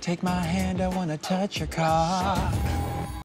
Take my hand, I wanna touch your car.